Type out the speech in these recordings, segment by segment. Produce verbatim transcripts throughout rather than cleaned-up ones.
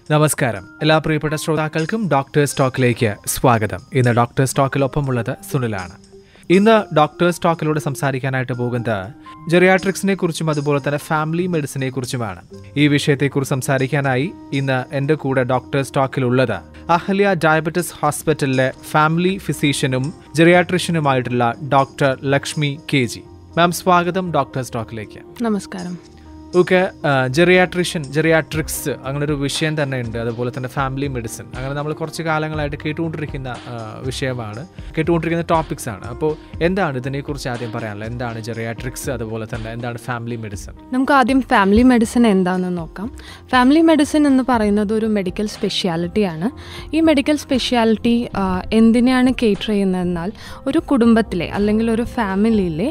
നമസ്കാരം. എല്ലാ പ്രിയപ്പെട്ട ശ്രോതാക്കൾക്കും ഡോക്ടേഴ്സ് ടോക്കിലേക്ക് സ്വാഗതം. ഇന്ന് ഡോക്ടേഴ്സ് ടോക്കിലൊപ്പമുള്ളത് സുനിലാണ്. ഇന്ന് ഡോക്ടേഴ്സ് ടോക്കിലൂടെ സംസാരിക്കാനായിട്ട് പോകുന്നത് ജെറിയാട്രിക്സിനെ കുറിച്ചും അതുപോലെ തന്നെ ഫാമിലി മെഡിസിനെ കുറിച്ചുമാണ്. ഈ വിഷയത്തെക്കുറിച്ച് സംസാരിക്കാനായി ഇന്ന് എൻ്റെ കൂടെ ഡോക്ടേഴ്സ് ടോക്കിലുള്ളത് അഹല്യ ഡയബറ്റിസ് ഹോസ്പിറ്റലിലെ ഫാമിലി ഫിസീഷ്യനും ജെറിയാട്രിഷ്യനുമായിട്ടുള്ള doctor Lakshmi K G. Ma'am, സ്വാഗതം ഡോക്ടേഴ്സ് ടോക്കിലേക്ക്. നമസ്കാരം. ഓക്കെ, ജെറിയാട്രിഷ്യൻ ജെറിയാട്രിക്സ് അങ്ങനൊരു വിഷയം തന്നെ ഉണ്ട്. അതുപോലെ തന്നെ ഫാമിലി മെഡിസിൻ, അങ്ങനെ നമ്മൾ കുറച്ച് കാലങ്ങളായിട്ട് കേട്ടുകൊണ്ടിരിക്കുന്ന വിഷയമാണ്, കേട്ടുകൊണ്ടിരിക്കുന്ന ടോപ്പിക്സ് ആണ്. അപ്പോൾ എന്താണ് ഇതിനെക്കുറിച്ച് ആദ്യം പറയാനുള്ളത്? എന്താണ് ജെറിയാട്രിക്സ്, അതുപോലെ തന്നെ എന്താണ് ഫാമിലി മെഡിസിൻ? നമുക്ക് ആദ്യം ഫാമിലി മെഡിസിൻ എന്താണെന്ന് നോക്കാം. ഫാമിലി മെഡിസിൻ എന്ന് പറയുന്നത് ഒരു മെഡിക്കൽ സ്പെഷ്യാലിറ്റിയാണ്. ഈ മെഡിക്കൽ സ്പെഷ്യാലിറ്റി എന്തിനാണ് കേറ്റർ ചെയ്യുന്നതെന്നാൽ ഒരു കുടുംബത്തിലെ അല്ലെങ്കിൽ ഒരു ഫാമിലിയിലെ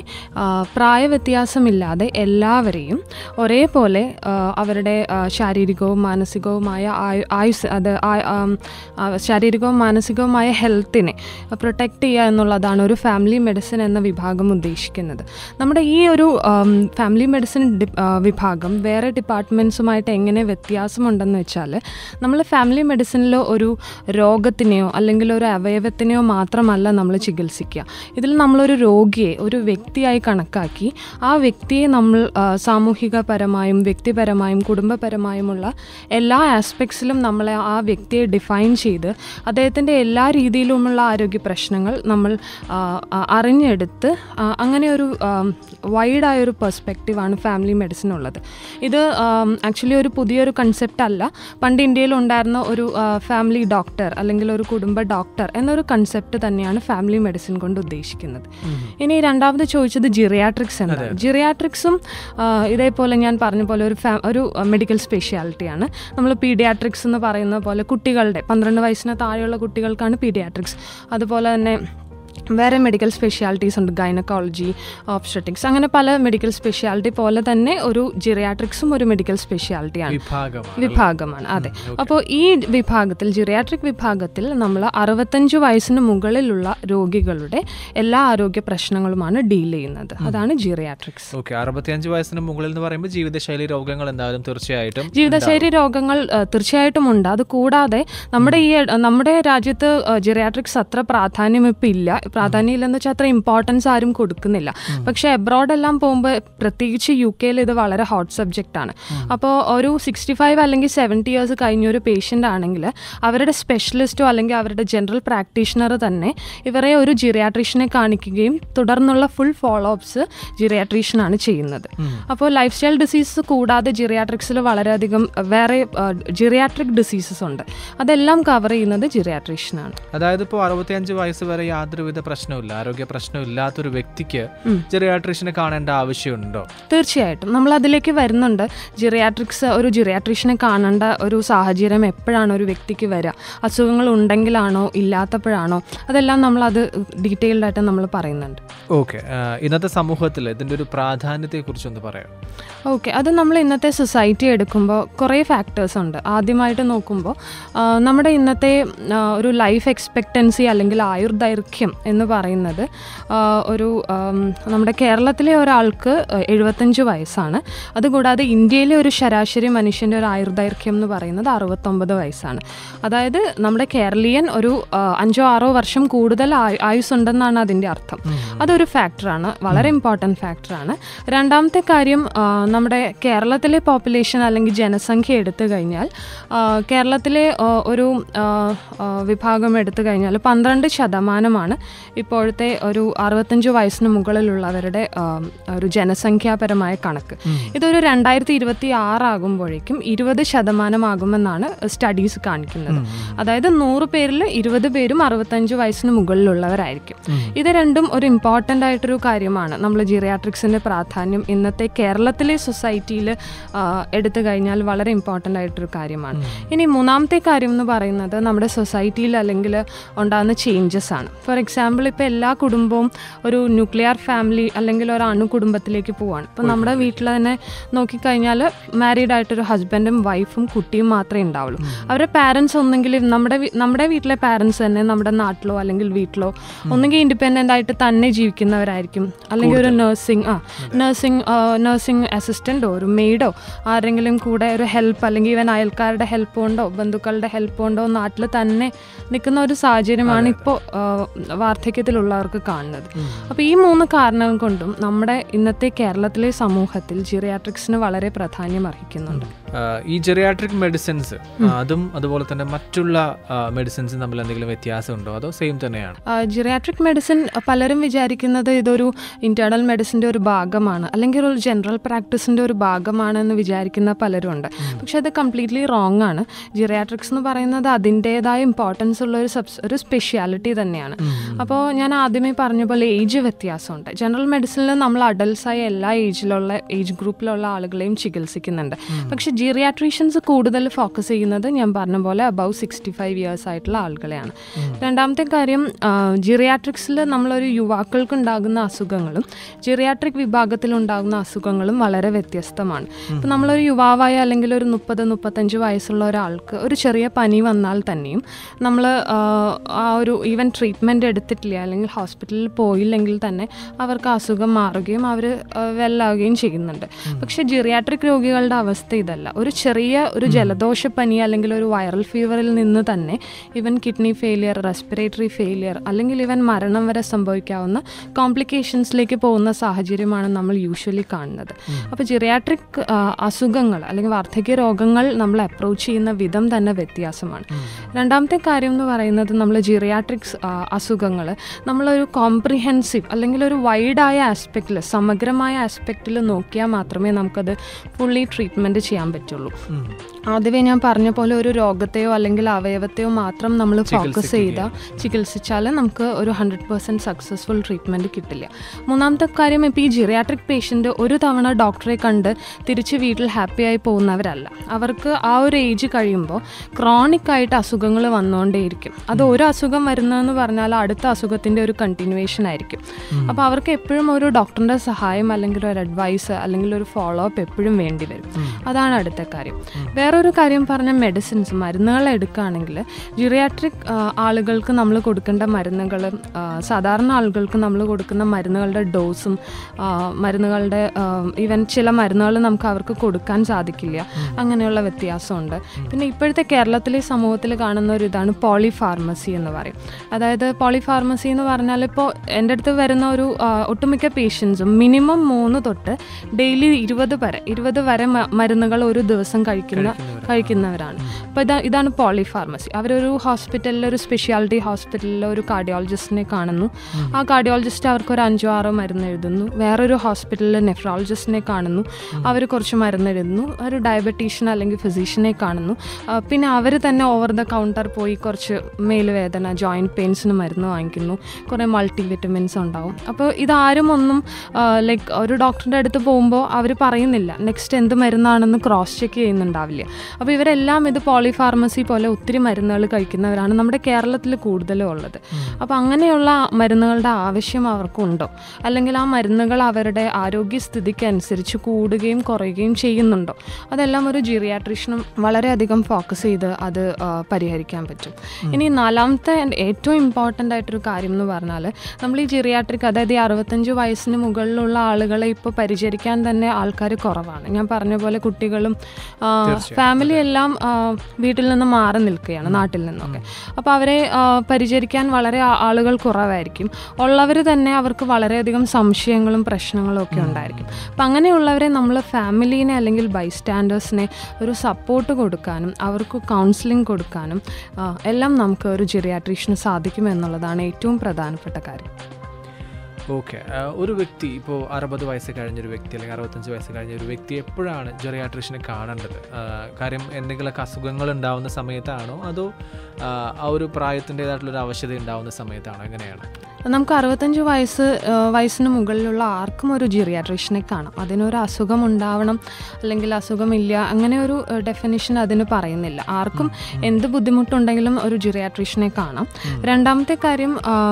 പ്രായവ്യത്യാസമില്ലാതെ എല്ലാവരെയും ഒരേപോലെ അവരുടെ ശാരീരികവും മാനസികവുമായ ആയുസ് അത് ശാരീരികവും മാനസികവുമായ ഹെൽത്തിനെ പ്രൊട്ടക്റ്റ് ചെയ്യുക എന്നുള്ളതാണ് ഒരു ഫാമിലി മെഡിസിൻ എന്ന വിഭാഗം ഉദ്ദേശിക്കുന്നത്. നമ്മുടെ ഈ ഒരു ഫാമിലി മെഡിസിൻ വിഭാഗം വേറെ ഡിപ്പാർട്ട്മെൻറ്റ്സുമായിട്ട് എങ്ങനെ വ്യത്യാസമുണ്ടെന്ന് വെച്ചാൽ, നമ്മൾ ഫാമിലി മെഡിസിനിൽ ഒരു രോഗത്തിനെയോ അല്ലെങ്കിൽ ഒരു അവയവത്തിനെയോ മാത്രമല്ല നമ്മൾ ചികിത്സിക്കുക. ഇതിൽ നമ്മളൊരു രോഗിയെ ഒരു വ്യക്തിയായി കണക്കാക്കി ആ വ്യക്തിയെ നമ്മൾ സാമൂഹികപരമായും വ്യക്തിപരമായും കുടുംബപരമായുമുള്ള എല്ലാ ആസ്പെക്ട്സിലും നമ്മളെ ആ വ്യക്തിയെ ഡിഫൈൻ ചെയ്ത് അദ്ദേഹത്തിൻ്റെ എല്ലാ രീതിയിലുമുള്ള ആരോഗ്യ പ്രശ്നങ്ങൾ നമ്മൾ അറിഞ്ഞെടുത്ത് അങ്ങനെ ഒരു വൈഡായൊരു പെർസ്പെക്റ്റീവാണ് ഫാമിലി മെഡിസിൻ ഉള്ളത്. ഇത് ആക്ച്വലി ഒരു പുതിയൊരു കൺസെപ്റ്റ് അല്ല. പണ്ട് ഇന്ത്യയിൽ ഉണ്ടായിരുന്ന ഒരു ഫാമിലി ഡോക്ടർ അല്ലെങ്കിൽ ഒരു കുടുംബ ഡോക്ടർ എന്നൊരു കൺസെപ്റ്റ് തന്നെയാണ് ഫാമിലി മെഡിസിൻ കൊണ്ട് ഉദ്ദേശിക്കുന്നത്. ഇനി രണ്ടാമത് ചോദിച്ചത് ജിറിയാട്രിക്സ് എന്താണ്. ജിറിയാട്രിക്സും ഇതേപോലെ ഞാൻ പറഞ്ഞ പോലെ ഒരു ഫാ ഒരു മെഡിക്കൽ സ്പെഷ്യാലിറ്റിയാണ്. നമ്മൾ പീഡിയാട്രിക്സ് എന്ന് പറയുന്ന പോലെ കുട്ടികളുടെ പന്ത്രണ്ട് വയസ്സിന് താഴെയുള്ള കുട്ടികൾക്കാണ് പീഡിയാട്രിക്സ്. അതുപോലെ തന്നെ വേറെ മെഡിക്കൽ സ്പെഷ്യാലിറ്റീസ് ഉണ്ട്, ഗൈനക്കോളജി, ഓബ്സ്റ്ററ്റിക്സ്, അങ്ങനെ പല മെഡിക്കൽ സ്പെഷ്യാലിറ്റി പോലെ തന്നെ ഒരു ജിറിയാട്രിക്സും ഒരു മെഡിക്കൽ സ്പെഷ്യാലിറ്റിയാണ്, വിഭാഗമാണ്. അതെ. അപ്പോൾ ഈ വിഭാഗത്തിൽ, ജിറിയാട്രിക് വിഭാഗത്തിൽ, നമ്മൾ അറുപത്തഞ്ച് വയസ്സിന് മുകളിലുള്ള രോഗികളുടെ എല്ലാ ആരോഗ്യ പ്രശ്നങ്ങളുമാണ് ഡീൽ ചെയ്യുന്നത്. അതാണ് ജിറിയാട്രിക്സ്. ഓക്കെ, അറുപത്തിയഞ്ച് വയസ്സിന് മുകളിൽ എന്ന് പറയുമ്പോൾ ജീവിതശൈലി രോഗങ്ങൾ എന്തായാലും തീർച്ചയായിട്ടും ജീവിതശൈലി രോഗങ്ങൾ തീർച്ചയായിട്ടും ഉണ്ട്. അത് കൂടാതെ നമ്മുടെ ഈ നമ്മുടെ രാജ്യത്ത് ജിറിയാട്രിക്സ് അത്ര പ്രാധാന്യം ഇപ്പം ഇല്ല. പ്രാധാന്യം ഇല്ലെന്ന് വെച്ചാൽ അത്ര ഇമ്പോർട്ടൻസ് ആരും കൊടുക്കുന്നില്ല. പക്ഷേ എബ്രോഡെല്ലാം പോകുമ്പോൾ, പ്രത്യേകിച്ച് യു കെയിൽ ഇത് വളരെ ഹോട്ട് സബ്ജക്റ്റ് ആണ്. അപ്പോൾ ഒരു സിക്സ്റ്റി ഫൈവ് അല്ലെങ്കിൽ സെവൻറ്റി ഇയേഴ്സ് കഴിഞ്ഞൊരു പേഷ്യൻ്റ് ആണെങ്കിൽ അവരുടെ സ്പെഷ്യലിസ്റ്റോ അല്ലെങ്കിൽ അവരുടെ ജനറൽ പ്രാക്ടീഷണർ തന്നെ ഇവരെ ഒരു ജിറിയാട്രീഷ്യനെ കാണിക്കുകയും തുടർന്നുള്ള ഫുൾ ഫോളോ അപ്സ് ജിറിയാട്രീഷ്യനാണ് ചെയ്യുന്നത്. അപ്പോൾ ലൈഫ് സ്റ്റൈൽ ഡിസീസസ് കൂടാതെ ജിറിയാട്രിക്സിൽ വളരെയധികം വേറെ ജിറിയാട്രിക് ഡിസീസസ് ഉണ്ട്. അതെല്ലാം കവർ ചെയ്യുന്നത് ജിറിയാട്രീഷ്യനാണ്. അതായത് ഇപ്പോൾ അറുപത്തിയഞ്ച് വയസ്സ് വരെ യാതൊരു പ്രശ്നമില്ല, ആരോഗ്യ പ്രശ്നമില്ലാത്തൊരു വ്യക്തിക്ക് ജിറിയാട്രീഷ്യനെ കാണേണ്ട ആവശ്യമുണ്ടോ? തീർച്ചയായിട്ടും നമ്മൾ അതിലേക്ക് വരുന്നുണ്ട്. ജിറിയാട്രിക്സ് ഒരു ജിറിയാട്രീഷ്യനെ കാണേണ്ട ഒരു സാഹചര്യം എപ്പോഴാണ് ഒരു വ്യക്തിക്ക് വരിക, അസുഖങ്ങൾ ഉണ്ടെങ്കിലാണോ ഇല്ലാത്തപ്പോഴാണോ, അതെല്ലാം നമ്മൾ അത് ഡീറ്റെയിൽഡ് ആയിട്ട് നമ്മൾ പറയുന്നുണ്ട്. ഓക്കെ, ഇന്നത്തെ സമൂഹത്തിൽ ഇതിൻ്റെ ഒരു പ്രാധാന്യത്തെക്കുറിച്ചൊന്ന് പറയാം. ഓക്കെ, അത് നമ്മൾ ഇന്നത്തെ സൊസൈറ്റി എടുക്കുമ്പോൾ കുറേ ഫാക്ടേഴ്സ് ഉണ്ട്. ആദ്യമായിട്ട് നോക്കുമ്പോൾ നമ്മുടെ ഇന്നത്തെ ഒരു ലൈഫ് എക്സ്പെക്റ്റൻസി അല്ലെങ്കിൽ ആയുർദൈർഘ്യം എന്ന് പറയുന്നത് ഒരു നമ്മുടെ കേരളത്തിലെ ഒരാൾക്ക് എഴുപത്തഞ്ച് വയസ്സാണ്. അതുകൂടാതെ ഇന്ത്യയിലെ ഒരു ശരാശരി മനുഷ്യൻ്റെ ഒരു ആയുർദൈർഘ്യം എന്ന് പറയുന്നത് അറുപത്തൊമ്പത് വയസ്സാണ്. അതായത് നമ്മുടെ കേരളീയൻ ഒരു അഞ്ചോ ആറോ വർഷം കൂടുതൽ ആയുസ് ഉണ്ടെന്നാണ് അതിൻ്റെ അർത്ഥം. അതൊരു ഫാക്ടറാണ്, വളരെ ഇമ്പോർട്ടൻറ്റ് ഫാക്ടറാണ്. രണ്ടാമത്തെ കാര്യം, നമ്മുടെ കേരളത്തിലെ പോപ്പുലേഷൻ അല്ലെങ്കിൽ ജനസംഖ്യ എടുത്തു കഴിഞ്ഞാൽ, കേരളത്തിലെ ഒരു വിഭാഗം എടുത്തു കഴിഞ്ഞാൽ പന്ത്രണ്ട് ശതമാനമാണ് ഇപ്പോഴത്തെ ഒരു അറുപത്തഞ്ച് വയസ്സിന് മുകളിലുള്ളവരുടെ ഒരു ജനസംഖ്യാപരമായ കണക്ക്. ഇതൊരു രണ്ടായിരത്തി ഇരുപത്തി ആറാകുമ്പോഴേക്കും ഇരുപത് ശതമാനമാകുമെന്നാണ് സ്റ്റഡീസ് കാണിക്കുന്നത്. അതായത് നൂറ് പേരിൽ ഇരുപത് പേരും അറുപത്തഞ്ച് വയസ്സിന് മുകളിലുള്ളവരായിരിക്കും. ഇത് രണ്ടും ഒരു ഇമ്പോർട്ടൻ്റ് ആയിട്ടൊരു കാര്യമാണ്. നമ്മൾ ജിറിയാട്രിക്സിൻ്റെ പ്രാധാന്യം ഇന്നത്തെ കേരളത്തിലെ സൊസൈറ്റിയിൽ എടുത്തു കഴിഞ്ഞാൽ വളരെ ഇമ്പോർട്ടൻ്റ് ആയിട്ടൊരു കാര്യമാണ്. ഇനി മൂന്നാമത്തെ കാര്യം എന്ന് പറയുന്നത് നമ്മുടെ സൊസൈറ്റിയിൽ അല്ലെങ്കിൽ ഉണ്ടാകുന്ന ചേഞ്ചസ് ആണ്. ഫോർ എക്സാമ്പിൾ എക്സാമ്പിൾ ഇപ്പോൾ എല്ലാ കുടുംബവും ഒരു ന്യൂക്ലിയർ ഫാമിലി അല്ലെങ്കിൽ ഒരു അണു കുടുംബത്തിലേക്ക് പോവാണ്. ഇപ്പോൾ നമ്മുടെ വീട്ടിൽ തന്നെ നോക്കിക്കഴിഞ്ഞാൽ മാരീഡ് ആയിട്ടൊരു ഹസ്ബൻഡും വൈഫും കുട്ടിയും മാത്രമേ ഉണ്ടാവുള്ളൂ. അവരുടെ പാരൻസ് ഒന്നെങ്കിൽ നമ്മുടെ നമ്മുടെ വീട്ടിലെ പാരൻസ് തന്നെ നമ്മുടെ നാട്ടിലോ അല്ലെങ്കിൽ വീട്ടിലോ ഒന്നെങ്കിൽ ഇൻഡിപെൻഡൻ്റ് ആയിട്ട് തന്നെ ജീവിക്കുന്നവരായിരിക്കും, അല്ലെങ്കിൽ ഒരു നഴ്സിംഗ് ആ നഴ്സിംഗ് നഴ്സിംഗ് അസിസ്റ്റൻ്റോ ഒരു മെയ്ഡോ ആരെങ്കിലും കൂടെ ഒരു ഹെൽപ്പ് അല്ലെങ്കിൽ ഇവൻ അയൽക്കാരുടെ ഹെൽപ്പ് കൊണ്ടോ ബന്ധുക്കളുടെ ഹെൽപ്പ് കൊണ്ടോ നാട്ടിൽ തന്നെ നിൽക്കുന്ന ഒരു സാഹചര്യമാണ് ഇപ്പോൾ വാർദ്ധക്യത്തിലുള്ളവർക്ക് കാണുന്നത്. അപ്പോൾ ഈ മൂന്ന് കാരണങ്ങൾ കൊണ്ടും നമ്മുടെ ഇന്നത്തെ കേരളത്തിലെ സമൂഹത്തിൽ ജിറിയാട്രിക്സിന് വളരെ പ്രാധാന്യം അർഹിക്കുന്നുണ്ട്. ഈ ജെറിയാട്രിക് മെഡിസിൻസ് അതും അതുപോലെ തന്നെ മറ്റുള്ള മെഡിസിൻസും തമ്മിൽ എന്തെങ്കിലും വ്യത്യാസമുണ്ടോ അതോ സെയിം തന്നെയാണ്? ജിറിയാട്രിക് മെഡിസിൻ പലരും വിചാരിക്കുന്നത് ഇതൊരു ഇന്റേണൽ മെഡിസിൻ്റെ ഒരു ഭാഗമാണ് അല്ലെങ്കിൽ ഒരു ജനറൽ പ്രാക്ടീസിൻ്റെ ഒരു ഭാഗമാണെന്ന് വിചാരിക്കുന്ന പലരും ഉണ്ട്. പക്ഷെ അത് കംപ്ലീറ്റ്ലി റോങ് ആണ്. ജിറിയാട്രിക്സ് എന്ന് പറയുന്നത് അതിൻ്റേതായ ഇമ്പോർട്ടൻസ് ഉള്ള ഒരു സബ്സ് ഒരു സ്പെഷ്യാലിറ്റി തന്നെയാണ്. അപ്പോൾ ഞാൻ ആദ്യമേ പറഞ്ഞ പോലെ ഏജ് വ്യത്യാസമുണ്ട്. ജനറൽ മെഡിസിനിൽ നമ്മൾ അഡൽട്ട്സായ എല്ലാ ഏജിലുള്ള ഏജ് ഗ്രൂപ്പിലുള്ള ആളുകളെയും ചികിത്സിക്കുന്നുണ്ട്. പക്ഷെ ജിറിയാട്രീഷ്യൻസ് കൂടുതൽ ഫോക്കസ് ചെയ്യുന്നത് ഞാൻ പറഞ്ഞ പോലെ അബവ് സിക്സ്റ്റി ഫൈവ് ഇയേഴ്സ് ആയിട്ടുള്ള ആളുകളെയാണ്. രണ്ടാമത്തെ കാര്യം, ജിറിയാട്രിക്സിൽ നമ്മളൊരു യുവാക്കൾക്ക് ഉണ്ടാകുന്ന അസുഖങ്ങളും ജിറിയാട്രിക് വിഭാഗത്തിൽ ഉണ്ടാകുന്ന അസുഖങ്ങളും വളരെ വ്യത്യസ്തമാണ്. ഇപ്പം നമ്മളൊരു യുവാവായ അല്ലെങ്കിൽ ഒരു മുപ്പത് മുപ്പത്തഞ്ച് വയസ്സുള്ള ഒരാൾക്ക് ഒരു ചെറിയ പനി വന്നാൽ തന്നെയും നമ്മൾ ആ ഒരു ഈവൻ ട്രീറ്റ്മെൻറ്റ് എടുത്തിട്ടില്ല അല്ലെങ്കിൽ ഹോസ്പിറ്റലിൽ പോയില്ലെങ്കിൽ തന്നെ അവർക്ക് അസുഖം മാറുകയും അവർ വെല്ലാവുകയും ചെയ്യുന്നുണ്ട്. പക്ഷേ ജിറിയാട്രിക് രോഗികളുടെ അവസ്ഥ ഇതല്ല. ഒരു ചെറിയ ഒരു ജലദോഷപ്പനി അല്ലെങ്കിൽ ഒരു വൈറൽ ഫീവറിൽ നിന്ന് തന്നെ ഇവൻ കിഡ്നി ഫെയിലിയർ, റെസ്പിറേറ്ററി ഫെയിലിയർ അല്ലെങ്കിൽ ഇവൻ മരണം വരെ സംഭവിക്കാവുന്ന കോംപ്ലിക്കേഷൻസിലേക്ക് പോകുന്ന സാഹചര്യമാണ് നമ്മൾ യൂഷ്വലി കാണുന്നത്. അപ്പോൾ ജിറിയാട്രിക് അസുഖങ്ങൾ അല്ലെങ്കിൽ വാർദ്ധക്യ രോഗങ്ങൾ നമ്മൾ അപ്രോച്ച് ചെയ്യുന്ന വിധം തന്നെ വ്യത്യാസമാണ്. രണ്ടാമത്തെ കാര്യം എന്ന് പറയുന്നത് നമ്മൾ ജിറിയാട്രിക്സ് അസുഖങ്ങൾ നമ്മളൊരു കോംപ്രിഹെൻസീവ് അല്ലെങ്കിൽ ഒരു വൈഡായ ആസ്പെക്റ്റിൽ സമഗ്രമായ ആസ്പെക്റ്റിൽ നോക്കിയാൽ മാത്രമേ നമുക്കത് ഫുള്ളി ട്രീറ്റ്മെൻറ്റ് ചെയ്യാൻ പറ്റുള്ളൂ. ആദ്യമേ ഞാൻ പറഞ്ഞ പോലെ ഒരു രോഗത്തെയോ അല്ലെങ്കിൽ അവയവത്തെയോ മാത്രം നമ്മൾ ഫോക്കസ് ചെയ്താൽ ചികിത്സിച്ചാൽ നമുക്ക് ഒരു ഹൺഡ്രഡ് പെർസെൻറ്റ് സക്സസ്ഫുൾ ട്രീറ്റ്മെൻറ്റ് കിട്ടില്ല. മൂന്നാമത്തെ കാര്യം, ഇപ്പോൾ ഈ ജിറിയാട്രിക് പേഷ്യൻ്റ് ഒരു തവണ ഡോക്ടറെ കണ്ട് തിരിച്ച് വീട്ടിൽ ഹാപ്പിയായി പോകുന്നവരല്ല. അവർക്ക് ആ ഒരു ഏജ് കഴിയുമ്പോൾ ക്രോണിക് ആയിട്ട് അസുഖങ്ങൾ വന്നുകൊണ്ടേയിരിക്കും. അത് ഒരു അസുഖം വരുന്നതെന്ന് പറഞ്ഞാൽ അടുത്ത അസുഖത്തിൻ്റെ ഒരു കണ്ടിന്യൂവേഷൻ ആയിരിക്കും. അപ്പോൾ അവർക്ക് എപ്പോഴും ഒരു ഡോക്ടറിൻ്റെ സഹായം അല്ലെങ്കിൽ ഒരു അഡ്വൈസ് അല്ലെങ്കിൽ ഒരു ഫോളോ അപ്പ് എപ്പോഴും വേണ്ടി വരും. അതാണ് അടുത്ത കാര്യം. വേറൊരു കാര്യം പറഞ്ഞ മെഡിസിൻസ് മരുന്നുകൾ എടുക്കുകയാണെങ്കിൽ ജിറിയാട്രിക് ആളുകൾക്ക് നമ്മൾ കൊടുക്കേണ്ട മരുന്നുകൾ സാധാരണ ആളുകൾക്ക് നമ്മൾ കൊടുക്കുന്ന മരുന്നുകളുടെ ഡോസും മരുന്നുകളുടെ ഈവൻ ചില മരുന്നുകൾ നമുക്ക് അവർക്ക് കൊടുക്കാൻ സാധിക്കില്ല. അങ്ങനെയുള്ള വ്യത്യാസമുണ്ട്. പിന്നെ ഇപ്പോഴത്തെ കേരളത്തിലെ സമൂഹത്തിൽ കാണുന്ന ഒരു ഇതാണ് പോളിഫാർമസി എന്ന് പറയും. അതായത് പോളിഫാർമസി എന്ന് പറഞ്ഞാൽ ഇപ്പോൾ എൻ്റെ അടുത്ത് വരുന്ന ഒരു ഒട്ടുമിക്ക പേഷ്യൻസും മിനിമം മൂന്ന് തൊട്ട് ഡെയിലി ഇരുപത് വരെ ഇരുപത് വരെ മരുന്നുകൾ ഒരു ദിവസം കഴിക്കുന്ന കഴിക്കുന്നവരാണ്. അപ്പോൾ ഇതാ ഇതാണ് പോളിഫാർമസി. അവരൊരു ഹോസ്പിറ്റലിൽ ഒരു സ്പെഷ്യാലിറ്റി ഹോസ്പിറ്റലിൽ ഒരു കാർഡിയോളജിസ്റ്റിനെ കാണുന്നു. ആ കാർഡിയോളജിസ്റ്റ് അവർക്ക് ഒരു അഞ്ചോ ആറോ മരുന്ന് എഴുതുന്നു. വേറൊരു ഹോസ്പിറ്റലിൽ നെഫ്രോളജിസ്റ്റിനെ കാണുന്നു, അവർ കുറച്ച് മരുന്ന് എഴുതുന്നു. ഒരു ഡയബറ്റീഷ്യൻ അല്ലെങ്കിൽ ഫിസിഷ്യനെ കാണുന്നു. പിന്നെ അവർ തന്നെ ഓവർ ദ കൗണ്ടർ പോയി കുറച്ച് മേലുവേദന ജോയിൻറ്റ് പെയിൻസിന് മരുന്ന് വാങ്ങിക്കുന്നു. കുറേ മൾട്ടി വിറ്റമിൻസ് ഉണ്ടാവും. അപ്പോൾ ഇതാരും ഒന്നും ലൈക്ക് ഒരു ഡോക്ടറിൻ്റെ അടുത്ത് പോകുമ്പോൾ അവർ പറയുന്നില്ല നെക്സ്റ്റ് എന്ത് മരുന്നാണെന്ന് ക്രോസ് ചെക്ക് ചെയ്യുന്നുണ്ടാവില്ല. അപ്പോൾ ഇവരെല്ലാം ഇത് പോളിഫാർമസി പോലെ ഒത്തിരി മരുന്നുകൾ കഴിക്കുന്നവരാണ് നമ്മുടെ കേരളത്തിൽ കൂടുതലും ഉള്ളത്. അപ്പോൾ അങ്ങനെയുള്ള മരുന്നുകളുടെ ആവശ്യം അവർക്കുണ്ടോ അല്ലെങ്കിൽ ആ മരുന്നുകൾ അവരുടെ ആരോഗ്യസ്ഥിതിക്ക് അനുസരിച്ച് കൂടുകയും കുറയുകയും ചെയ്യുന്നുണ്ടോ, അതെല്ലാം ഒരു ജിറിയാട്രീഷ്യനും വളരെയധികം ഫോക്കസ് ചെയ്ത് അത് പരിഹരിക്കാൻ പറ്റും. ഇനി നാലാമത്തെ ഏറ്റവും ഇമ്പോർട്ടൻ്റ് ആയിട്ടൊരു കാര്യം എന്ന് പറഞ്ഞാൽ നമ്മൾ ഈ ജിറിയാട്രിക് അതായത് ഈ അറുപത്തഞ്ച് വയസ്സിന് മുകളിലുള്ള ആളുകളെ ഇപ്പോൾ പരിചരിക്കാൻ തന്നെ ആൾക്കാർ കുറവാണ്. ഞാൻ പറഞ്ഞ പോലെ കുട്ടികളും ഫാമിലി എല്ലാം വീട്ടിൽ നിന്ന് മാറി നിൽക്കുകയാണ് നാട്ടിൽ നിന്നൊക്കെ. അപ്പോൾ അവരെ പരിചരിക്കാൻ വളരെ ആളുകൾ കുറവായിരിക്കും. ഉള്ളവർ തന്നെ അവർക്ക് വളരെയധികം സംശയങ്ങളും പ്രശ്നങ്ങളും ഒക്കെ ഉണ്ടായിരിക്കും. അപ്പം അങ്ങനെയുള്ളവരെ നമ്മൾ ഫാമിലീനെ അല്ലെങ്കിൽ ബൈസ്റ്റാൻഡേഴ്സിനെ ഒരു സപ്പോർട്ട് കൊടുക്കാനും അവർക്ക് കൗൺസിലിംഗ് കൊടുക്കാനും എല്ലാം നമുക്ക് ഒരു ജിറിയാട്രീഷ്യന് സാധിക്കും എന്നുള്ളതാണ് ഏറ്റവും പ്രധാനപ്പെട്ട കാര്യം. ഓക്കെ, ഒരു വ്യക്തി ഇപ്പോൾ അറുപത് വയസ്സ് കഴിഞ്ഞൊരു വ്യക്തി അല്ലെങ്കിൽ അറുപത്തഞ്ച് വയസ്സ് കഴിഞ്ഞ ഒരു വ്യക്തി എപ്പോഴാണ് ജെറിയാട്രീഷ്യനെ കാണേണ്ടത്? കാര്യം എന്തെങ്കിലുമൊക്കെ അസുഖങ്ങൾ ഉണ്ടാവുന്ന സമയത്താണോ അതോ ആ ഒരു പ്രായത്തിൻ്റെതായിട്ടുള്ളൊരു ആവശ്യത ഉണ്ടാവുന്ന സമയത്താണോ, എങ്ങനെയാണ്? നമുക്ക് അറുപത്തഞ്ച് വയസ്സ് വയസ്സിന് മുകളിലുള്ള ആർക്കും ഒരു ജിറിയാട്രീഷനെ കാണാം. അതിനൊരു അസുഖം ഉണ്ടാവണം അല്ലെങ്കിൽ അസുഖമില്ല അങ്ങനെ ഒരു ഡെഫിനിഷൻ അതിന് പറയുന്നില്ല. ആർക്കും എന്ത് ബുദ്ധിമുട്ടുണ്ടെങ്കിലും ഒരു ജിറിയാട്രീഷനെ കാണാം. രണ്ടാമത്തെ കാര്യം,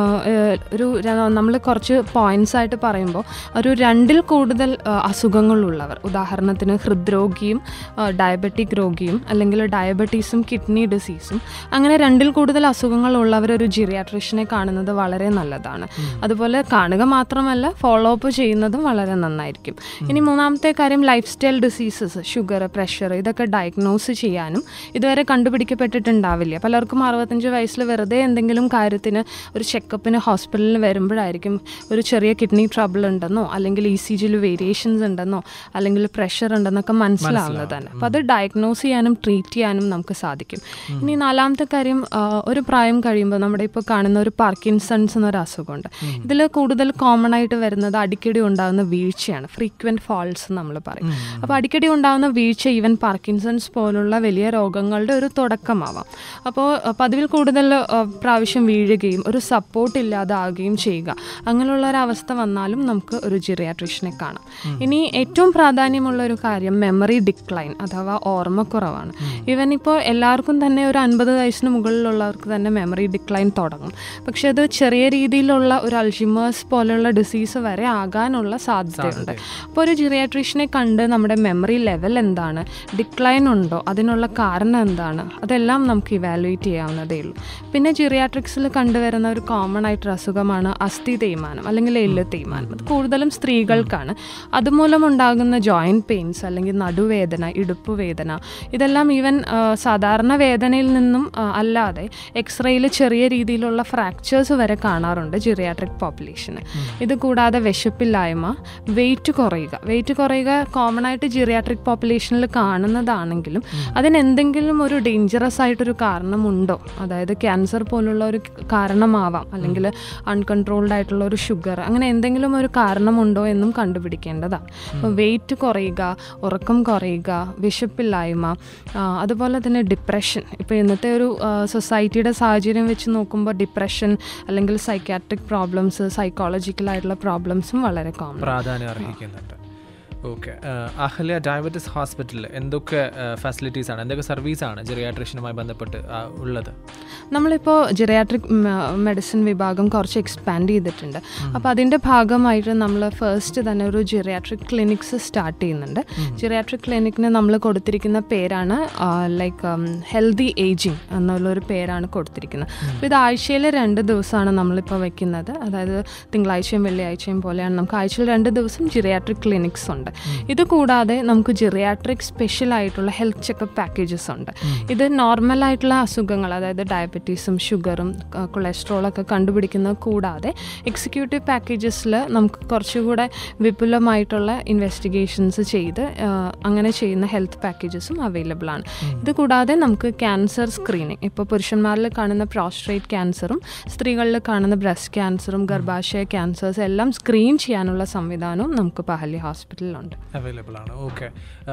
ഒരു നമ്മൾ കുറച്ച് പോയിന്റ്സ് ആയിട്ട് പറയുമ്പോൾ ഒരു രണ്ടിൽ കൂടുതൽ അസുഖങ്ങളുള്ളവർ, ഉദാഹരണത്തിന് ഹൃദ്രോഗിയും ഡയബറ്റിക് രോഗിയും അല്ലെങ്കിൽ ഡയബറ്റീസും കിഡ്നി ഡിസീസും, അങ്ങനെ രണ്ടിൽ കൂടുതൽ അസുഖങ്ങളുള്ളവർ ഒരു ജിറിയാട്രീഷനെ കാണുന്നത് വളരെ നല്ലതാണ്. അതുപോലെ കാണുക മാത്രമല്ല ഫോളോ അപ്പ് ചെയ്യുന്നതും വളരെ നന്നായിരിക്കും. ഇനി മൂന്നാമത്തെ കാര്യം, lifestyle diseases, sugar, pressure, ഇതൊക്കെ ഡയഗ്നോസ് ചെയ്യാനും ഇതുവരെ കണ്ടുപിടിക്കപ്പെട്ടിട്ടുണ്ടാവില്ല. പലർക്കും അറുപത്തഞ്ച് വയസ്സിൽ വെറുതെ എന്തെങ്കിലും കാര്യത്തിന് ഒരു ചെക്കപ്പിന് ഹോസ്പിറ്റലിൽ വരുമ്പോഴായിരിക്കും ഒരു ചെറിയ കിഡ്നി ട്രബിൾ ഉണ്ടെന്നോ അല്ലെങ്കിൽ ഇ സി ജിയിൽ വേരിയേഷൻസ് ഉണ്ടെന്നോ അല്ലെങ്കിൽ പ്രഷർ ഉണ്ടെന്നൊക്കെ മനസ്സിലാവുന്നത് തന്നെ. അപ്പോൾ അത് ഡയഗ്നോസ് ചെയ്യാനും ട്രീറ്റ് ചെയ്യാനും നമുക്ക് സാധിക്കും. ഇനി നാലാമത്തെ കാര്യം, ഒരു പ്രായം കഴിയുമ്പോൾ നമ്മുടെ ഇപ്പോൾ കാണുന്ന ഒരു പാർക്കിൻസൺസ് എന്നൊരു അസുഖമുണ്ട്. ഇതിൽ കൂടുതൽ കോമൺ ആയിട്ട് വരുന്നത് അടിക്കടി ഉണ്ടാകുന്ന വീഴ്ചയാണ്, ഫ്രീക്വൻറ്റ് ഫാൾസ് നമ്മൾ പറയും. അപ്പോൾ അടിക്കടി ഉണ്ടാകുന്ന വീഴ്ച ഈവൻ പാർക്കിൻസൺസ് പോലുള്ള വലിയ രോഗങ്ങളുടെ ഒരു തുടക്കമാവാം. അപ്പോൾ പതിവിൽ കൂടുതൽ പ്രാവശ്യം വീഴുകയും ഒരു സപ്പോർട്ട് ഇല്ലാതാവുകയും ചെയ്യുക, അങ്ങനെയുള്ള ഒരു അവസ്ഥ വന്നാലും നമുക്ക് ഒരു ജിറിയാട്രീഷനെ കാണാം. ഇനി ഏറ്റവും പ്രാധാന്യമുള്ള ഒരു കാര്യം മെമ്മറി ഡിക്ലൈൻ അഥവാ ഓർമ്മക്കുറവാണ്. ഈവൻ ഇപ്പോൾ എല്ലാവർക്കും തന്നെ ഒരു അൻപത് വയസ്സിന് മുകളിലുള്ളവർക്ക് തന്നെ മെമ്മറി ഡിക്ലൈൻ തുടങ്ങും. പക്ഷെ അത് ചെറിയ രീതിയിലുള്ള ഒരു അൾഷിമേഴ്സ് പോലെയുള്ള ഡിസീസ് വരെ ആകാനുള്ള സാധ്യതയുണ്ട്. അപ്പോൾ ഒരു ജിറിയാട്രീഷനെ കണ്ട് നമ്മുടെ മെമ്മറി ലെവൽ എന്താണ്, ഡിക്ലൈൻ ഉണ്ടോ, അതിനുള്ള കാരണം എന്താണ്, അതെല്ലാം നമുക്ക് ഇവാലുവേറ്റ് ചെയ്യാവുന്നതേ ഉള്ളൂ. പിന്നെ ജിറിയാട്രിക്സിൽ കണ്ടുവരുന്ന ഒരു കോമൺ ആയിട്ടൊരു അസുഖമാണ് അസ്ഥി തേയ്മാനം അല്ലെങ്കിൽ എല്ല് തേയ്മാനം. അത് കൂടുതലും സ്ത്രീകൾക്കാണ്. അതുമൂലം ഉണ്ടാകുന്ന ജോയിൻറ്റ് പെയിൻസ് അല്ലെങ്കിൽ നടുവേദന, ഇടുപ്പ് വേദന, ഇതെല്ലാം ഈവൻ സാധാരണ വേദനയിൽ നിന്നും അല്ലാതെ എക്സ്റേയിൽ ചെറിയ രീതിയിലുള്ള ഫ്രാക്ചേഴ്സ് വരെ കാണാറുണ്ട് ജിറിയാട്രിക് പോപ്പുലേഷന്. ഇത് കൂടാതെ വിശപ്പില്ലായ്മ, വെയിറ്റ് കുറയുക. വെയിറ്റ് കുറയുക കോമൺ ആയിട്ട് ജിറിയാട്രിക് പോപ്പുലേഷനിൽ കാണുന്നതാണെങ്കിലും അതിനെന്തെങ്കിലും ഒരു ഡേഞ്ചറസ് ആയിട്ടൊരു കാരണമുണ്ടോ, അതായത് ക്യാൻസർ പോലുള്ള ഒരു കാരണമാവാം അല്ലെങ്കിൽ അൺകൺട്രോൾഡ് ആയിട്ടുള്ള ഒരു ഷുഗർ, അങ്ങനെ എന്തെങ്കിലും ഒരു കാരണമുണ്ടോ എന്നും കണ്ടുപിടിക്കേണ്ടതാണ്. അപ്പോൾ വെയിറ്റ് കുറയുക, ഉറക്കം കുറയുക, വിശപ്പില്ലായ്മ, അതുപോലെ തന്നെ ഡിപ്രഷൻ. ഇപ്പോൾ ഇന്നത്തെ ഒരു സൊസൈറ്റിയുടെ സാഹചര്യം വെച്ച് നോക്കുമ്പോൾ ഡിപ്രഷൻ അല്ലെങ്കിൽ സൈക്കാട്രിക് പ്രോബ്ലംസ്, സൈക്കോളജിക്കലായിട്ടുള്ള പ്രോബ്ലംസും വളരെ കോമൺ പ്രാധാന്യം അർഹിക്കുന്നുണ്ട്. ഓക്കെ, അഹല്യ ഡയബറ്റിസ് ഹോസ്പിറ്റലിൽ എന്തൊക്കെ ഫെസിലിറ്റീസ് ആണ്, എന്തൊക്കെ സർവീസാണ് ജിറിയാട്രീഷനുമായി ബന്ധപ്പെട്ട് ഉള്ളത്? നമ്മളിപ്പോൾ ജിറിയാട്രിക് മെഡിസിൻ വിഭാഗം കുറച്ച് എക്സ്പാൻഡ് ചെയ്തിട്ടുണ്ട്. അപ്പോൾ അതിൻ്റെ ഭാഗമായിട്ട് നമ്മൾ ഫസ്റ്റ് തന്നെ ഒരു ജിറിയാട്രിക് ക്ലിനിക്സ് സ്റ്റാർട്ട് ചെയ്യുന്നുണ്ട്. ജിറിയാട്രിക് ക്ലിനിക്കിന് നമ്മൾ കൊടുത്തിരിക്കുന്ന പേരാണ് ലൈക്ക് ഹെൽത്തി ഏജിങ് എന്നുള്ളൊരു പേരാണ് കൊടുത്തിരിക്കുന്നത്. അപ്പോൾ ഇത് ആഴ്ചയിൽ രണ്ട് ദിവസമാണ് നമ്മളിപ്പോൾ വയ്ക്കുന്നത്. അതായത് തിങ്കളാഴ്ചയും വെള്ളിയാഴ്ചയും പോലെയാണ് നമുക്ക് ആഴ്ചയിൽ രണ്ട് ദിവസം ജിറിയാട്രിക് ക്ലിനിക്സ് ഉണ്ട്. ഇത് കൂടാതെ നമുക്ക് ജിറിയാട്രിക് സ്പെഷ്യൽ ആയിട്ടുള്ള ഹെൽത്ത് ചെക്കപ്പ് പാക്കേജസ് ഉണ്ട്. ഇത് നോർമൽ ആയിട്ടുള്ള അസുഖങ്ങൾ, അതായത് ഡയബറ്റീസും ഷുഗറും കൊളസ്ട്രോളൊക്കെ കണ്ടുപിടിക്കുന്നത് കൂടാതെ എക്സിക്യൂട്ടീവ് പാക്കേജസിൽ നമുക്ക് കുറച്ചുകൂടെ വിപുലമായിട്ടുള്ള ഇൻവെസ്റ്റിഗേഷൻസ് ചെയ്ത് അങ്ങനെ ചെയ്യുന്ന ഹെൽത്ത് പാക്കേജസും അവൈലബിൾ ആണ്. ഇത് കൂടാതെ നമുക്ക് ക്യാൻസർ സ്ക്രീനിങ്, ഇപ്പോൾ പുരുഷന്മാരിൽ കാണുന്ന പ്രോസ്ട്രേറ്റ് ക്യാൻസറും സ്ത്രീകളിൽ കാണുന്ന ബ്രസ്റ്റ് ക്യാൻസറും ഗർഭാശയ ക്യാൻസേഴ്സ് എല്ലാം സ്ക്രീൻ ചെയ്യാനുള്ള സംവിധാനവും നമുക്ക് അഹല്യ ഹോസ്പിറ്റലിൽ അവൈലബിൾ ആണ്. ഓക്കെ,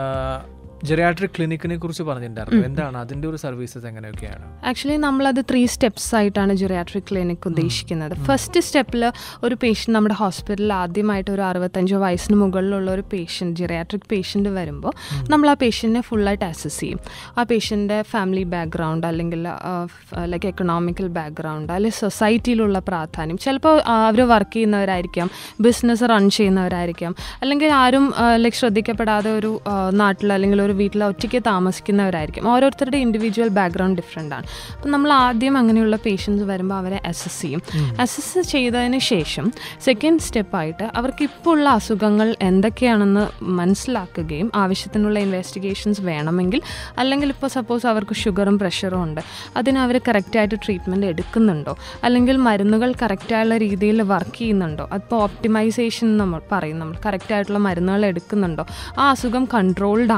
ജെറിയാട്രിക് ക്ലിനിക്കിനെ കുറിച്ച് പറഞ്ഞിട്ടുണ്ടായിരുന്നു. എന്താണ് അതിൻ്റെ ഒരു സർവീസസ്, എങ്ങനെയൊക്കെയാണ്? ആക്ച്വലി നമ്മളത് ത്രീ സ്റ്റെപ്സ് ആയിട്ടാണ് ജെറിയാട്രിക് ക്ലിനിക് ഉദ്ദേശിക്കുന്നത്. ഫസ്റ്റ് സ്റ്റെപ്പിൽ ഒരു പേഷ്യൻ്റ് നമ്മുടെ ഹോസ്പിറ്റലിൽ ആദ്യമായിട്ട് ഒരു അറുപത്തഞ്ചോ വയസ്സിന് മുകളിലുള്ള ഒരു പേഷ്യൻറ്റ്, ജെറിയാട്രിക് പേഷ്യൻ്റ് വരുമ്പോൾ നമ്മൾ ആ പേഷ്യൻറ്റിനെ ഫുള്ളായിട്ട് അസസ് ചെയ്യും. ആ പേഷ്യൻ്റെ ഫാമിലി ബാക്ക്ഗ്രൗണ്ട് അല്ലെങ്കിൽ ലൈക്ക് എക്കണോമിക്കൽ ബാക്ക്ഗ്രൗണ്ട് അല്ലെങ്കിൽ സൊസൈറ്റിയിലുള്ള പ്രാധാന്യം, ചിലപ്പോൾ അവർ വർക്ക് ചെയ്യുന്നവരായിരിക്കാം, ബിസിനസ് റൺ ചെയ്യുന്നവരായിരിക്കാം, അല്ലെങ്കിൽ ആരും ലൈക്ക് ശ്രദ്ധിക്കപ്പെടാതെ ഒരു നാട്ടിൽ അല്ലെങ്കിൽ ഒരു വീട്ടിൽ ഒറ്റയ്ക്ക് താമസിക്കുന്നവരായിരിക്കും. ഓരോരുത്തരുടെ ഇൻഡിവിജ്വൽ ബാക്ക്ഗ്രൗണ്ട് ഡിഫറെൻ്റ് ആണ്. അപ്പം നമ്മൾ ആദ്യം അങ്ങനെയുള്ള പേഷ്യൻസ് വരുമ്പോൾ അവരെ അസസ് ചെയ്യും. അസസ് ചെയ്തതിന് ശേഷം സെക്കൻഡ് സ്റ്റെപ്പായിട്ട് അവർക്ക് ഇപ്പോൾ ഉള്ള അസുഖങ്ങൾ എന്തൊക്കെയാണെന്ന് മനസ്സിലാക്കുകയും ആവശ്യത്തിനുള്ള ഇൻവെസ്റ്റിഗേഷൻസ് വേണമെങ്കിൽ, അല്ലെങ്കിൽ ഇപ്പോൾ സപ്പോസ് അവർക്ക് ഷുഗറും പ്രഷറും ഉണ്ട്, അതിന് അവർ കറക്റ്റായിട്ട് ട്രീറ്റ്മെൻറ്റ് എടുക്കുന്നുണ്ടോ, അല്ലെങ്കിൽ മരുന്നുകൾ കറക്റ്റായുള്ള രീതിയിൽ വർക്ക് ചെയ്യുന്നുണ്ടോ, അപ്പോൾ ഓപ്റ്റിമൈസേഷൻ നമ്മൾ പറയും, നമ്മൾ കറക്റ്റായിട്ടുള്ള മരുന്നുകൾ എടുക്കുന്നുണ്ടോ, ആ അസുഖം കൺട്രോൾഡ് ആണോ,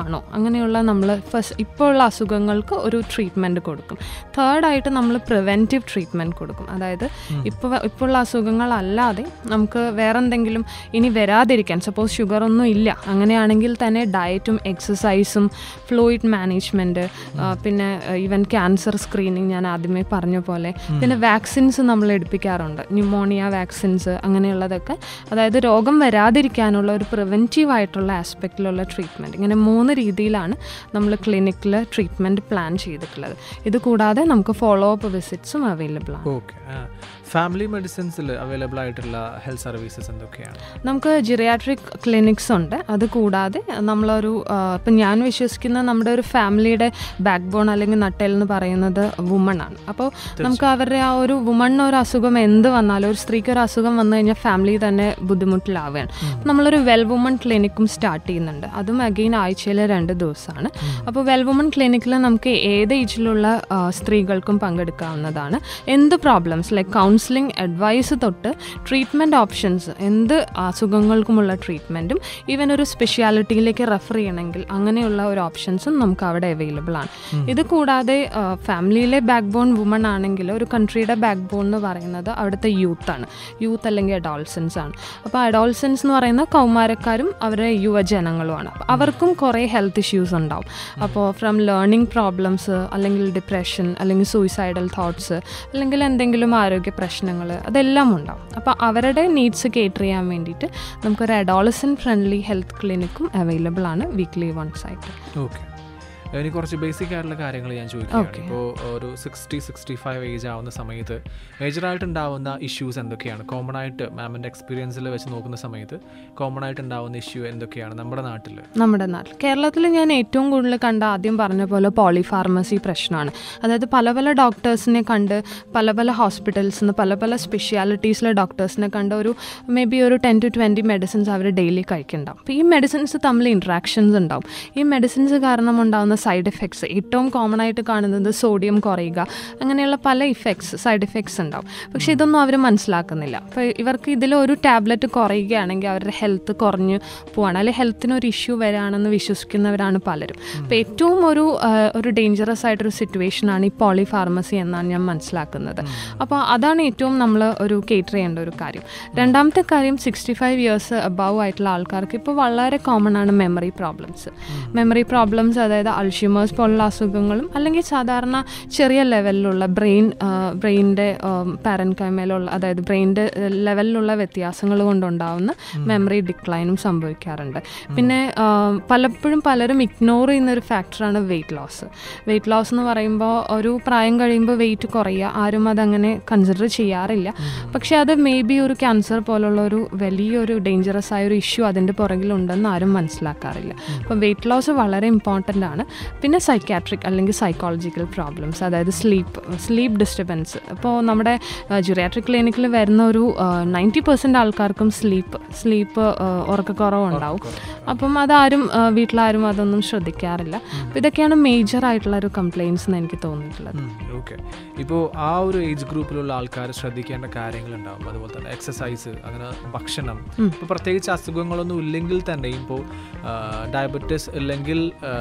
അങ്ങനെയുള്ള നമ്മൾ ഫസ്റ്റ് ഇപ്പോൾ ഉള്ള അസുഖങ്ങൾക്ക് ഒരു ട്രീറ്റ്മെൻറ്റ് കൊടുക്കും. തേർഡായിട്ട് നമ്മൾ പ്രിവെൻറ്റീവ് ട്രീറ്റ്മെൻറ്റ് കൊടുക്കും. അതായത് ഇപ്പോൾ ഇപ്പോൾ ഉള്ള അസുഖങ്ങളല്ലാതെ നമുക്ക് വേറെ എന്തെങ്കിലും ഇനി വരാതിരിക്കാൻ, സപ്പോസ് ഷുഗർ ഒന്നും ഇല്ല, അങ്ങനെയാണെങ്കിൽ തന്നെ ഡയറ്റും എക്സസൈസും ഫ്ലൂയിഡ് മാനേജ്മെൻറ്റ്, പിന്നെ ഈവൻ ക്യാൻസർ സ്ക്രീനിങ് ഞാൻ ആദ്യമേ പറഞ്ഞ പോലെ, പിന്നെ വാക്സിൻസ് നമ്മൾ എടുപ്പിക്കാറുണ്ട്, ന്യൂമോണിയ വാക്സിൻസ് അങ്ങനെയുള്ളതൊക്കെ. അതായത് രോഗം വരാതിരിക്കാനുള്ള ഒരു പ്രിവെൻറ്റീവ് ആയിട്ടുള്ള ആസ്പെക്റ്റിലുള്ള ട്രീറ്റ്മെൻറ്റ്. ഇങ്ങനെ മൂന്ന് രീതിയിലാണ് നമ്മൾ ക്ലിനിക്കിൽ ട്രീറ്റ്മെൻറ്റ് പ്ലാൻ ചെയ്തിട്ടുള്ളത്. ഇത് കൂടാതെ നമുക്ക് ഫോളോ അപ്പ് വിസിറ്റ്സും അവൈലബിൾ ആണ്. ഓക്കെ. ഫാമിലി മെഡിസിൻസിൽ അവൈലബിൾ ആയിട്ടുള്ള ഹെൽത്ത് സർവീസസ് എന്തൊക്കെയാണ്? നമുക്ക് ജിറിയാട്രിക് ക്ലിനിക്സ് ഉണ്ട്. അതുകൂടാതെ നമ്മളൊരു ഇപ്പം ഞാൻ വിശ്വസിക്കുന്ന നമ്മുടെ ഒരു ഫാമിലിയുടെ ബാക്ക് ബോൺ അല്ലെങ്കിൽ നട്ടെൽ എന്ന് പറയുന്നത് വുമൺ ആണ്. അപ്പോൾ നമുക്ക് അവരുടെ ആ ഒരു വുമണിന് ഒരു അസുഖം എന്ത് വന്നാലും, ഒരു സ്ത്രീക്ക് ഒരു അസുഖം വന്നു കഴിഞ്ഞാൽ ഫാമിലി തന്നെ ബുദ്ധിമുട്ടിലാവുകയാണ്. നമ്മളൊരു വെൽ വുമൺ ക്ലിനിക്കും സ്റ്റാർട്ട് ചെയ്യുന്നുണ്ട്. അതും അഗെയിൻ ആഴ്ചയിൽ രണ്ട് ദിവസമാണ്. അപ്പോൾ വെൽ വുമൺ ക്ലിനിക്കിൽ നമുക്ക് ഏത് ഏജിലുള്ള സ്ത്രീകൾക്കും പങ്കെടുക്കാവുന്നതാണ്. എന്ത് പ്രോബ്ലംസ് ലൈക്ക് കൗൺസിലിംഗ് അഡ്വൈസ് തൊട്ട് ട്രീറ്റ്മെൻറ്റ് ഓപ്ഷൻസ്, എന്ത് അസുഖങ്ങൾക്കുമുള്ള ട്രീറ്റ്മെൻറ്റും ഈവൻ ഒരു സ്പെഷ്യാലിറ്റിയിലേക്ക് റെഫർ ചെയ്യണമെങ്കിൽ അങ്ങനെയുള്ള ഒരു ഓപ്ഷൻസും നമുക്ക് അവിടെ അവൈലബിൾ ആണ്. ഇത് കൂടാതെ ഫാമിലിയിലെ ബാക്ക് ബോൺ വുമൺ ആണെങ്കിൽ ഒരു കൺട്രിയുടെ ബാക്ക് ബോൺ എന്ന് പറയുന്നത് അവിടുത്തെ യൂത്താണ്, യൂത്ത് അല്ലെങ്കിൽ അഡോൾസൻസ് ആണ്. അപ്പോൾ അഡോൾസൻസ് എന്ന് പറയുന്ന കൗമാരക്കാരും അവരുടെ യുവജനങ്ങളുമാണ്. അപ്പോൾ അവർക്കും കുറേ ഹെൽത്ത് ഇഷ്യൂസ് ഉണ്ടാവും. അപ്പോൾ ഫ്രം ലേണിംഗ് പ്രോബ്ലംസ് അല്ലെങ്കിൽ ഡിപ്രഷൻ അല്ലെങ്കിൽ സൂയിസൈഡൽ തോട്ട്സ് അല്ലെങ്കിൽ എന്തെങ്കിലും ആരോഗ്യ പ്രശ്നങ്ങൾ അതെല്ലാം ഉണ്ടാവും. അപ്പോൾ അവരുടെ നീഡ്സ് കേറ്റർ ചെയ്യാൻ വേണ്ടിയിട്ട് നമുക്കൊരു അഡോളസെൻ്റ് ഫ്രണ്ട്ലി ഹെൽത്ത് ക്ലിനിക്കും അവൈലബിൾ ആണ് വീക്ക്ലി വൺസ് ആയിട്ട്. ഓക്കെ. ഇനി കുറച്ച് ബേസിക് ആയിട്ടുള്ള കാര്യങ്ങൾ ഞാൻ ചോദിക്കുകയാണ്. ഇപ്പോൾ ഒരു സിക്സ്റ്റി സിക്സ്റ്റി ഫൈവ് ഏജ് ആവുന്ന സമയത്ത് മേജറായിട്ട് ഉണ്ടാവുന്ന ഇഷ്യൂസ് എന്തൊക്കെയാണ്? കോമൺ ആയിട്ട് മാമിൻ്റെ എക്സ്പീരിയൻസിൽ വെച്ച് നോക്കുന്ന സമയത്ത് കോമൺ ആയിട്ട് ഉണ്ടാവുന്ന ഇഷ്യൂ എന്തൊക്കെയാണ് നമ്മുടെ നാട്ടിൽ? നമ്മുടെ നാട്ടിൽ കേരളത്തിൽ ഞാൻ ഏറ്റവും കൂടുതൽ കണ്ട ആദ്യം പറഞ്ഞ പോലെ പോളിഫാർമസി പ്രശ്നമാണ്. അതായത് പല പല ഡോക്ടേഴ്സിനെ കണ്ട് പല പല ഹോസ്പിറ്റൽസിൽ നിന്ന് പല പല സ്പെഷ്യാലിറ്റീസിലെ ഡോക്ടേഴ്സിനെ കണ്ട് ഒരു മേ ബി ഒരു ടെൻ ടു ട്വൻറ്റി മെഡിസിൻസ് അവർ ഡെയിലി കഴിക്കുന്നുണ്ടാവും. അപ്പോൾ ഈ മെഡിസിൻസ് തമ്മിൽ ഇൻട്രാക്ഷൻസ് ഉണ്ടാവും. ഈ മെഡിസിൻസ് കാരണം ഉണ്ടാകുന്ന സൈഡ് എഫക്ട്സ് ഏറ്റവും കോമൺ ആയിട്ട് കാണുന്നത് സോഡിയം കുറയുക, അങ്ങനെയുള്ള പല ഇഫക്ട്സ് സൈഡ് എഫക്ട്സ് ഉണ്ടാവും. പക്ഷേ ഇതൊന്നും അവർ മനസ്സിലാക്കുന്നില്ല. അപ്പോൾ ഇവർക്ക് ഇതിലൊരു ടാബ്ലറ്റ് കുറയുകയാണെങ്കിൽ അവരുടെ ഹെൽത്ത് കുറഞ്ഞു പോവാണ്, അല്ലെങ്കിൽ ഹെൽത്തിനൊരു ഇഷ്യൂ വരാണെന്ന് വിശ്വസിക്കുന്നവരാണ് പലരും. അപ്പോൾ ഏറ്റവും ഒരു ഒരു ഡേഞ്ചറസ് ആയിട്ടൊരു സിറ്റുവേഷനാണ് ഈ പോളിഫാർമസി എന്നാണ് ഞാൻ മനസ്സിലാക്കുന്നത്. അപ്പോൾ അതാണ് ഏറ്റവും നമ്മൾ ഒരു കേറ്റർ ചെയ്യേണ്ട ഒരു കാര്യം. രണ്ടാമത്തെ കാര്യം സിക്സ്റ്റി ഫൈവ് ഇയേഴ്സ് അബവ് ആയിട്ടുള്ള ആൾക്കാർക്ക് ഇപ്പോൾ വളരെ കോമൺ ആണ് മെമ്മറി പ്രോബ്ലംസ്. മെമ്മറി പ്രോബ്ലംസ് അതായത് അൾഷിമേഴ്സ് പോലുള്ള അസുഖങ്ങളും അല്ലെങ്കിൽ സാധാരണ ചെറിയ ലെവലിലുള്ള ബ്രെയിൻ ബ്രെയിനിൻ്റെ പാരൻകൈമയിലുള്ള അതായത് ബ്രെയിനിൻ്റെ ലെവലിലുള്ള വ്യത്യാസങ്ങൾ കൊണ്ടുണ്ടാവുന്ന മെമ്മറി ഡിക്ലൈനും സംഭവിക്കാറുണ്ട്. പിന്നെ പലപ്പോഴും പലരും ഇഗ്നോർ ചെയ്യുന്നൊരു ഫാക്ടറാണ് വെയിറ്റ് ലോസ്. വെയിറ്റ് ലോസ് എന്ന് പറയുമ്പോൾ ഒരു പ്രായം കഴിയുമ്പോൾ വെയിറ്റ് കുറയുക, ആരും അതങ്ങനെ കൺസിഡർ ചെയ്യാറില്ല. പക്ഷേ അത് മേ ബി ഒരു ക്യാൻസർ പോലുള്ള ഒരു വലിയൊരു ഡേഞ്ചറസ് ആയ ഒരു ഇഷ്യൂ അതിൻ്റെ പുറകിലുണ്ടെന്ന് ആരും മനസ്സിലാക്കാറില്ല. അപ്പം വെയിറ്റ് ലോസ് വളരെ ഇമ്പോർട്ടൻ്റ് ആണ്. പിന്നെ സൈക്യാട്രിക് അല്ലെങ്കിൽ സൈക്കോളജിക്കൽ പ്രോബ്ലംസ്, അതായത് സ്ലീപ്പ് സ്ലീപ്പ് ഡിസ്റ്റർബൻസ്. ഇപ്പോൾ നമ്മുടെ ജിറിയാട്രിക് ക്ലിനിക്കിൽ വരുന്ന ഒരു നയൻറ്റി പെർസെൻറ്റ് ആൾക്കാർക്കും സ്ലീപ്പ് സ്ലീപ്പ് ഉറക്കക്കുറവുണ്ടാവും. അപ്പം അതാരും വീട്ടിലാരും അതൊന്നും ശ്രദ്ധിക്കാറില്ല. അപ്പോൾ ഇതൊക്കെയാണ് മേജർ ആയിട്ടുള്ള ഒരു കംപ്ലയിൻസ് എന്ന് എനിക്ക് തോന്നിയിട്ടുള്ളത്. ഓക്കെ. ഇപ്പോൾ ആ ഒരു ഏജ് ഗ്രൂപ്പിലുള്ള ആൾക്കാർ ശ്രദ്ധിക്കേണ്ട കാര്യങ്ങളുണ്ടാവും. അതുപോലെ തന്നെ എക്സസൈസ്, അങ്ങനെ ഭക്ഷണം. ഇപ്പോൾ പ്രത്യേകിച്ച് അസുഖങ്ങളൊന്നും ഇല്ലെങ്കിൽ തന്നെയും ഇപ്പോൾ ഡയബറ്റിസ് ഇല്ലെങ്കിൽ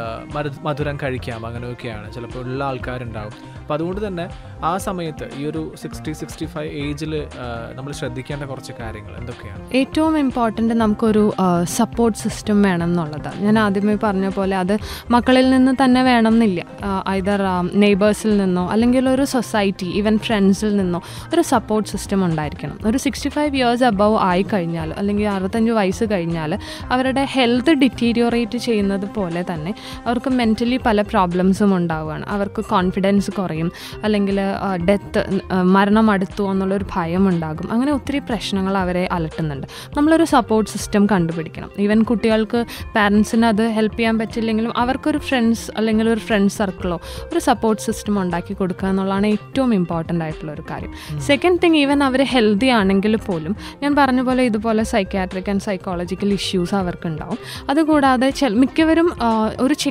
മധുരം കഴിക്കാം, അങ്ങനെയൊക്കെയാണ് ചിലപ്പോൾ ഉള്ള ആൾക്കാരുണ്ടാവും. അപ്പോൾ അതുകൊണ്ട് തന്നെ ആ സമയത്ത് ഈ ഒരു സിക്സ്റ്റി സിക്സ്റ്റി ഫൈവ് ഏജിൽ നമ്മൾ ശ്രദ്ധിക്കേണ്ട കുറച്ച് കാര്യങ്ങൾ എന്തൊക്കെയാണ്? ഏറ്റവും ഇമ്പോർട്ടൻ്റ് നമുക്കൊരു സപ്പോർട്ട് സിസ്റ്റം വേണം എന്നുള്ളതാണ്. ഞാൻ ആദ്യമേ പറഞ്ഞ പോലെ അത് മക്കളിൽ നിന്ന് തന്നെ വേണം എന്നില്ല. ഐദർ നെയ്ബേഴ്സിൽ നിന്നോ അല്ലെങ്കിൽ ഒരു സൊസൈറ്റി ഈവൻ ഫ്രണ്ട്സിൽ നിന്നോ ഒരു സപ്പോർട്ട് സിസ്റ്റം ഉണ്ടായിരിക്കണം. ഒരു സിക്സ്റ്റി ഫൈവ് ഇയേഴ്സ് അബവ് ആയി കഴിഞ്ഞാൽ അല്ലെങ്കിൽ അറുപത്തഞ്ച് വയസ്സ് കഴിഞ്ഞാൽ അവരുടെ ഹെൽത്ത് ഡിറ്റീരിയോറേറ്റ് ചെയ്യുന്നത് പോലെ തന്നെ അവർക്ക് മെൻ്റലി പല പ്രോബ്ലംസും ഉണ്ടാവുകയാണ്. അവർക്ക് കോൺഫിഡൻസ് കുറയും, അല്ലെങ്കിൽ ഡെത്ത് മരണം അടുത്തു എന്നുള്ളൊരു ഭയം ഉണ്ടാകും. അങ്ങനെ ഒത്തിരി പ്രശ്നങ്ങൾ അവരെ അലട്ടുന്നുണ്ട്. നമ്മളൊരു സപ്പോർട്ട് സിസ്റ്റം കണ്ടുപിടിക്കണം. ഈവൻ കുട്ടികൾക്ക് പാരൻസിന് അത് ഹെൽപ്പ് ചെയ്യാൻ പറ്റില്ലെങ്കിലും അവർക്കൊരു ഫ്രണ്ട്സ് അല്ലെങ്കിൽ ഒരു ഫ്രണ്ട് സർക്കിളോ ഒരു സപ്പോർട്ട് സിസ്റ്റം ഉണ്ടാക്കി കൊടുക്കുക എന്നുള്ളതാണ് ഏറ്റവും ഇമ്പോർട്ടൻ്റ് ആയിട്ടുള്ളൊരു കാര്യം. സെക്കൻഡ് തിങ്, ഈവൻ അവർ ഹെൽത്തി ആണെങ്കിൽ പോലും ഞാൻ പറഞ്ഞ പോലെ ഇതുപോലെ സൈക്യാട്രിക് ആൻഡ് സൈക്കോളജിക്കൽ ഇഷ്യൂസ് അവർക്കുണ്ടാവും. അതുകൂടാതെ മിക്കവരും ഒരു ചെക്കപ്പും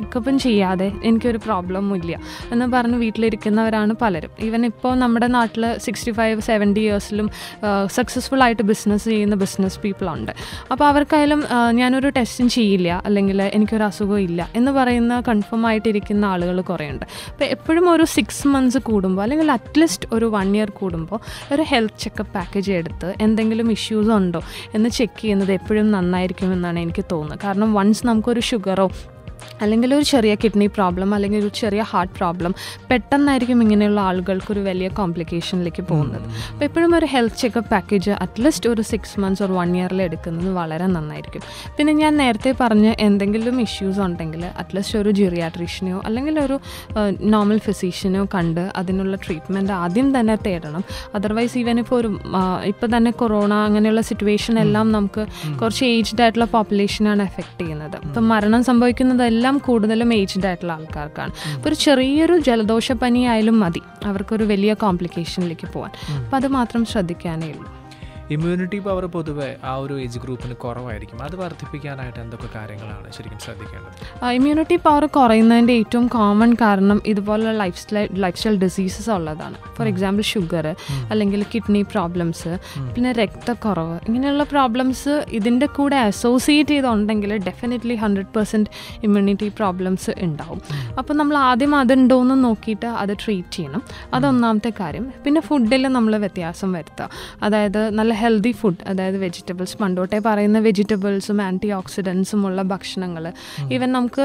ചെയ്യാതെ എനിക്കൊരു പ്രോബ്ലമും ഇല്ല എന്ന് പറഞ്ഞ് വീട്ടിലിരിക്കുന്നവരാണ് പലരും. ഈവൻ ഇപ്പോൾ നമ്മുടെ നാട്ടിൽ സിക്സ്റ്റി ഫൈവ് സെവൻറ്റി ഇയേഴ്സിലും സക്സസ്ഫുൾ ആയിട്ട് ബിസിനസ് ചെയ്യുന്ന ബിസിനസ് പീപ്പിളുണ്ട്. അപ്പോൾ അവർക്കായാലും ഞാനൊരു ടെസ്റ്റും ചെയ്യില്ല അല്ലെങ്കിൽ എനിക്കൊരു അസുഖം ഇല്ല എന്ന് പറയുന്ന കൺഫേം ആയിട്ടിരിക്കുന്ന ആളുകൾ കുറേ ഉണ്ട്. അപ്പോൾ എപ്പോഴും ഒരു സിക്സ് മന്ത്സ് കൂടുമ്പോൾ അല്ലെങ്കിൽ അറ്റ്ലീസ്റ്റ് ഒരു വൺ ഇയർ കൂടുമ്പോൾ ഒരു ഹെൽത്ത് ചെക്കപ്പ് പാക്കേജ് എടുത്ത് എന്തെങ്കിലും ഇഷ്യൂസ് ഉണ്ടോ എന്ന് ചെക്ക് ചെയ്യുന്നത് എപ്പോഴും നന്നായിരിക്കുമെന്നാണ് എനിക്ക് തോന്നുന്നത്. കാരണം വൺസ് നമുക്കൊരു ഷുഗറോ അല്ലെങ്കിൽ ഒരു ചെറിയ കിഡ്നി പ്രോബ്ലം അല്ലെങ്കിൽ ഒരു ചെറിയ ഹാർട്ട് പ്രോബ്ലം പെട്ടെന്നായിരിക്കും ഇങ്ങനെയുള്ള ആളുകൾക്കൊരു വലിയ കോംപ്ലിക്കേഷനിലേക്ക് പോകുന്നത്. അപ്പോൾ എപ്പോഴും ഒരു ഹെൽത്ത് ചെക്കപ്പ് പാക്കേജ് അറ്റ്ലീസ്റ്റ് ഒരു സിക്സ് മന്ത്സ് ഒരു വൺ ഇയറിൽ എടുക്കുന്നത് വളരെ നന്നായിരിക്കും. പിന്നെ ഞാൻ നേരത്തെ പറഞ്ഞ് എന്തെങ്കിലും ഇഷ്യൂസ് ഉണ്ടെങ്കിൽ അറ്റ്ലീസ്റ്റ് ഒരു ജിറിയാട്രീഷ്യനെയോ അല്ലെങ്കിൽ ഒരു നോർമൽ ഫിസീഷ്യനെയോ കണ്ട് അതിനുള്ള ട്രീറ്റ്മെൻറ്റ് ആദ്യം തന്നെ തേടണം. അതർവൈസ് ഈവൻ ഇപ്പോൾ ഒരു ഇപ്പോൾ തന്നെ കൊറോണ അങ്ങനെയുള്ള സിറ്റുവേഷൻ എല്ലാം നമുക്ക് കുറച്ച് ഏജ്ഡ് ആയിട്ടുള്ള പോപ്പുലേഷനാണ് എഫക്റ്റ് ചെയ്യുന്നത്. ഇപ്പം മരണം സംഭവിക്കുന്നത് എല്ലാം കൂടുതലും ഏജ്ഡ് ആയിട്ടുള്ള ആൾക്കാർക്കാണ്. അപ്പോൾ ഒരു ചെറിയൊരു ജലദോഷപ്പനി ആയാലും മതി അവർക്കൊരു വലിയ കോംപ്ലിക്കേഷനിലേക്ക് പോകാൻ. അപ്പോൾ അത് മാത്രം ശ്രദ്ധിക്കാനേ ഉള്ളൂ. ഇമ്മ്യൂണിറ്റി പവർ പൊതുവെ ആ ഒരു ഏജ് ഗ്രൂപ്പിന് കുറവായിരിക്കും. അത് വർദ്ധിപ്പിക്കാനായിട്ട് എന്തൊക്കെ കാര്യങ്ങളാണ് ശരിക്കും ശ്രദ്ധിക്കേണ്ടത്? ഇമ്മ്യൂണിറ്റി പവർ കുറയുന്നതിൻ്റെ ഏറ്റവും കോമൺ കാരണം ഇതുപോലുള്ള lifestyle lifestyle diseases ഉള്ളതാണ്. ഫോർ എക്സാമ്പിൾ ഷുഗർ അല്ലെങ്കിൽ കിഡ്നി പ്രോബ്ലംസ്, പിന്നെ രക്തക്കുറവ്, ഇങ്ങനെയുള്ള പ്രോബ്ലംസ് ഇതിൻ്റെ കൂടെ അസോസിയേറ്റ് ചെയ്തുണ്ടെങ്കിൽ definitely hundred percent immunity problems ഉണ്ടാവും. അപ്പോൾ നമ്മൾ ആദ്യം അതുണ്ടോയെന്ന് നോക്കിയിട്ട് അത് ട്രീറ്റ് ചെയ്യണം. അതൊന്നാമത്തെ കാര്യം. പിന്നെ ഫുഡിൽ നമ്മൾ വ്യത്യാസം വരുത്തുക. അതായത് നല്ല ഹെൽത്തി ഫുഡ്, അതായത് വെജിറ്റബിൾസ്, പണ്ടോട്ടേ പറയുന്ന വെജിറ്റബിൾസും ആൻറ്റി ഓക്സിഡൻസും ഉള്ള ഭക്ഷണങ്ങൾ. ഈവൻ നമുക്ക്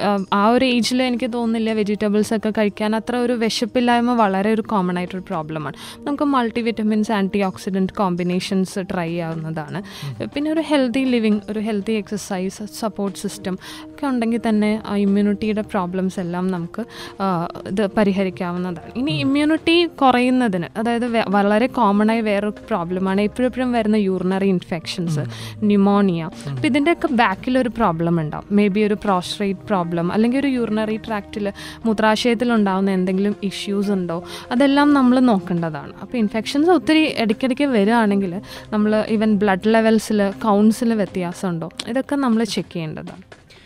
ആ ഒരു ഏജിൽ എനിക്ക് തോന്നുന്നില്ല വെജിറ്റബിൾസ് ഒക്കെ കഴിക്കാൻ അത്ര ഒരു വിശപ്പില്ലായ്മ വളരെ ഒരു കോമൺ ആയിട്ടൊരു പ്രോബ്ലമാണ്. നമുക്ക് multivitamins antioxidant combinations try ചെയ്യാവുന്നതാണ്. പിന്നെ ഒരു ഹെൽത്തി ലിവിങ്, ഒരു ഹെൽത്തി എക്സസൈസ്, സപ്പോർട്ട് സിസ്റ്റം ഒക്കെ ഉണ്ടെങ്കിൽ തന്നെ ആ ഇമ്മ്യൂണിറ്റിയുടെ പ്രോബ്ലംസ് എല്ലാം നമുക്ക് ഇത് പരിഹരിക്കാവുന്നതാണ്. ഇനി ഇമ്മ്യൂണിറ്റി കുറയുന്നതിന്, അതായത് വളരെ കോമണായി വേറൊരു പ്രോബ്ലമാണ് എപ്പോഴും വരുന്ന യൂറിനറി ഇൻഫെക്ഷൻസ്, ന്യൂമോണിയ. അപ്പോൾ ഇതിൻ്റെയൊക്കെ ബാക്കിലൊരു പ്രോബ്ലം ഉണ്ടാവും. മേ ബി ഒരു പ്രോസ്ട്രേറ്റ് പ്രോബ്ലം അല്ലെങ്കിൽ ഒരു യൂറിനറി ട്രാക്റ്റിൽ മൂത്രാശയത്തിലുണ്ടാകുന്ന എന്തെങ്കിലും ഇഷ്യൂസ് ഉണ്ടോ, അതെല്ലാം നമ്മൾ നോക്കേണ്ടതാണ്. അപ്പോൾ ഇൻഫെക്ഷൻസ് ഒത്തിരി ഇടയ്ക്കിടയ്ക്ക് വരികയാണെങ്കിൽ നമ്മൾ ഈവൻ ബ്ലഡ് ലെവൽസിൽ കൗണ്ട്സിൽ വ്യത്യാസമുണ്ടോ, ഇതൊക്കെ നമ്മൾ ചെക്ക് ചെയ്യേണ്ടതാണ്.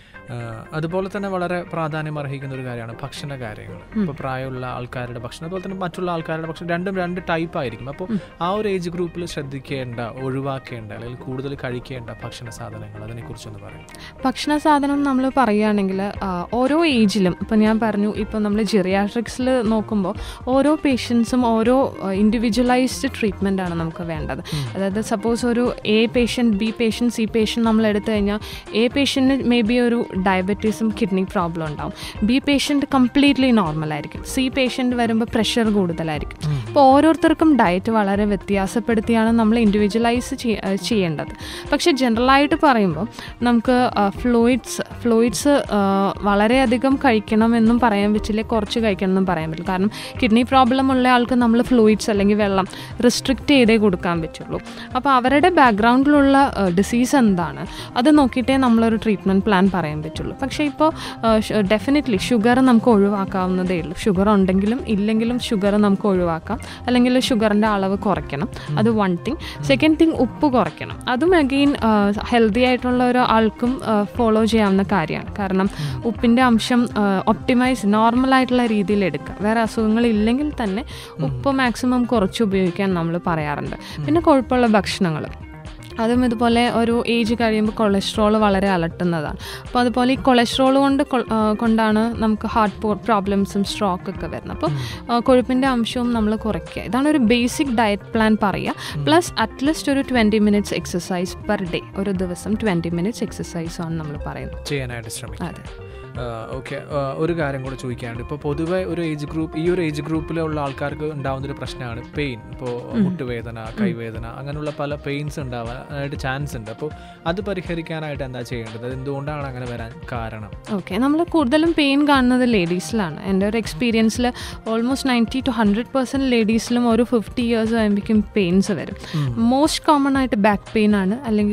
അതുപോലെ തന്നെ വളരെ പ്രാധാന്യം അർഹിക്കുന്ന ഒരു കാര്യമാണ് ഭക്ഷണ കാര്യങ്ങൾ. ഇപ്പോൾ പ്രായമുള്ള ആൾക്കാരുടെ ഭക്ഷണം, അതുപോലെ തന്നെ മറ്റുള്ള ആൾക്കാരുടെ ഭക്ഷണം, രണ്ടും രണ്ട് ടൈപ്പ് ആയിരിക്കും. അപ്പോൾ ആ ഒരു ഏജ് ഗ്രൂപ്പിൽ ശ്രദ്ധിക്കേണ്ട, ഒഴിവാക്കേണ്ട അല്ലെങ്കിൽ കൂടുതൽ കഴിക്കേണ്ട ഭക്ഷണ സാധനങ്ങൾ, അതിനെക്കുറിച്ചൊന്ന് പറയാം. ഭക്ഷണ സാധനം നമ്മൾ പറയുകയാണെങ്കിൽ ഓരോ ഏജിലും, ഇപ്പോൾ ഞാൻ പറഞ്ഞു, ഇപ്പോൾ നമ്മൾ ജിറിയാട്രിക്സിൽ നോക്കുമ്പോൾ ഓരോ പേഷ്യൻസും ഓരോ ഇൻഡിവിജ്വലൈസ്ഡ് ട്രീറ്റ്മെൻറ്റാണ് നമുക്ക് വേണ്ടത്. അതായത് സപ്പോസ് ഒരു A patient, B patient, C patient നമ്മൾ എടുത്തു കഴിഞ്ഞാൽ എ പേഷ്യൻറ്റിന് മേ ബി ഒരു ഡയബറ്റീസും കിഡ്നി പ്രോബ്ലം ഉണ്ടാവും. ബി പേഷ്യൻറ്റ് കംപ്ലീറ്റ്ലി നോർമലായിരിക്കും. സി പേഷ്യൻറ്റ് വരുമ്പോൾ പ്രഷർ കൂടുതലായിരിക്കും. അപ്പോൾ ഓരോരുത്തർക്കും ഡയറ്റ് വളരെ വ്യത്യാസപ്പെടുത്തിയാണ് നമ്മൾ ഇൻഡിവിജ്വലൈസ് ചെയ്യേണ്ടത്. പക്ഷേ ജനറലായിട്ട് പറയുമ്പോൾ നമുക്ക് ഫ്ലൂയിഡ്സ് ഫ്ലൂയിഡ്സ് വളരെയധികം കഴിക്കണമെന്നും പറയാൻ പറ്റില്ല, കുറച്ച് കഴിക്കണമെന്നും പറയാൻ പറ്റില്ല. കാരണം കിഡ്നി പ്രോബ്ലം ഉള്ള ആൾക്ക് നമ്മൾ ഫ്ലൂയിഡ്സ് അല്ലെങ്കിൽ വെള്ളം റെസ്ട്രിക്റ്റ് ചെയ്തേ കൊടുക്കാൻ പറ്റുള്ളൂ. അപ്പോൾ അവരുടെ ബാക്ക്ഗ്രൗണ്ടിലുള്ള ഡിസീസ് എന്താണ് അത് നോക്കിയിട്ടേ നമ്മളൊരു ട്രീറ്റ്മെൻറ്റ് പ്ലാൻ പറയാൻ പറ്റുള്ളൂ. പക്ഷേ ഇപ്പോൾ ഡെഫിനറ്റ്ലി ഷുഗർ നമുക്ക് ഒഴിവാക്കാവുന്നതേ ഉള്ളൂ. ഷുഗർ ഉണ്ടെങ്കിലും ഇല്ലെങ്കിലും ഷുഗർ നമുക്ക് ഒഴിവാക്കാം, അല്ലെങ്കിൽ ഷുഗറിൻ്റെ അളവ് കുറയ്ക്കണം. അത് വൺ തിങ്. സെക്കൻഡ് തിങ്, ഉപ്പ് കുറയ്ക്കണം. അതും അഗെയിൻ ഹെൽത്തി ആയിട്ടുള്ള ഒരാൾക്കും ഫോളോ ചെയ്യാവുന്ന കാര്യമാണ്. കാരണം ഉപ്പിൻ്റെ അംശം ഒപ്റ്റിമൈസ് നോർമലായിട്ടുള്ള രീതിയിൽ എടുക്കുക. വേറെ അസുഖങ്ങളില്ലെങ്കിൽ തന്നെ ഉപ്പ് മാക്സിമം കുറച്ച് ഉപയോഗിക്കാൻ നമ്മൾ പറയാറുണ്ട്. പിന്നെ കൊഴുപ്പുള്ള ഭക്ഷണങ്ങൾ, അതും ഇതുപോലെ ഒരു ഏജ് കഴിയുമ്പോൾ കൊളസ്ട്രോൾ വളരെ അലട്ടുന്നതാണ്. അപ്പോൾ അതുപോലെ ഈ കൊളസ്ട്രോൾ കൊണ്ട് കൊണ്ടാണ് നമുക്ക് ഹാർട്ട് പ്രോബ്ലംസും സ്ട്രോക്കൊക്കെ വരുന്നത്. അപ്പോൾ കൊഴുപ്പിൻ്റെ അംശവും നമ്മൾ കുറയ്ക്കുക. ഇതാണ് ഒരു ബേസിക് ഡയറ്റ് പ്ലാൻ പറയുക. പ്ലസ് അറ്റ്ലീസ്റ്റ് ഒരു twenty minutes exercise per day, ഒരു ദിവസം ട്വൻറ്റി മിനിറ്റ്സ് എക്സസൈസാണ് നമ്മൾ പറയുന്നത്, ചെയ്യാനായിട്ട് ശ്രമിക്കുക. അതെ. ഓക്കെ, ഒരു കാര്യം കൂടെ ചോദിക്കാനുണ്ട്. ഇപ്പോൾ പൊതുവെ ഒരു ഏജ് ഗ്രൂപ്പ് ഈ ഒരു ഏജ് ഗ്രൂപ്പിലുള്ള ആൾക്കാർക്ക് ഉണ്ടാകുന്നൊരു പ്രശ്നമാണ് പെയിൻ. ഇപ്പോൾ മുട്ടുവേദന, കൈവേദന, അങ്ങനെയുള്ള പല പെയിൻസ് ഉണ്ടാവാനായിട്ട് ചാൻസ് ഉണ്ട്. അപ്പോൾ അത് പരിഹരിക്കാനായിട്ട് എന്താ ചെയ്യേണ്ടത്? എന്തുകൊണ്ടാണ് അങ്ങനെ വരാൻ കാരണം? ഓക്കെ, നമ്മൾ കൂടുതലും പെയിൻ കാണുന്നത് ലേഡീസിലാണ്. എൻ്റെ ഒരു എക്സ്പീരിയൻസിൽ almost ninety to hundred percent ലേഡീസിലും ഒരു ഫിഫ്റ്റി ഇയേഴ്സ് ആകുമ്പോഴേക്കും പെയിൻസ് വരും. മോസ്റ്റ് കോമൺ ആയിട്ട് ബാക്ക് പെയിൻ ആണ്, അല്ലെങ്കിൽ നെക്ക്